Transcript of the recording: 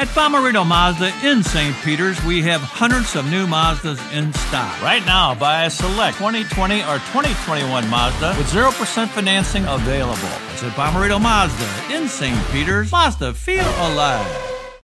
At Bommzd Mazda in St. Peters, we have hundreds of new Mazdas in stock. Right now, buy a select 2020 or 2021 Mazda with 0% financing available. It's at Bommzd Mazda in St. Peters. Mazda, feel alive.